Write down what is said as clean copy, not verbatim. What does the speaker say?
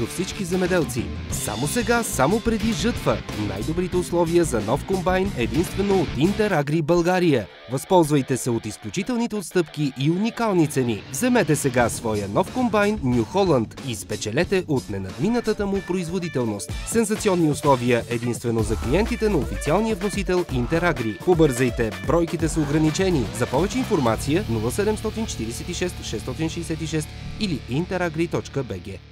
до всички земеделци. Само сега, само преди жътва. Най-добрите условия за нов комбайн единствено от Интерагри България. Възползвайте се от изключителните отстъпки и уникални цени. Вземете сега своя нов комбайн New Holland и спечелете от ненадминатата му производителност. Сензационни условия единствено за клиентите на официалния вносител Интерагри. Побързайте, бройките са ограничени. За повече информация 0746 666 или interagri.bg.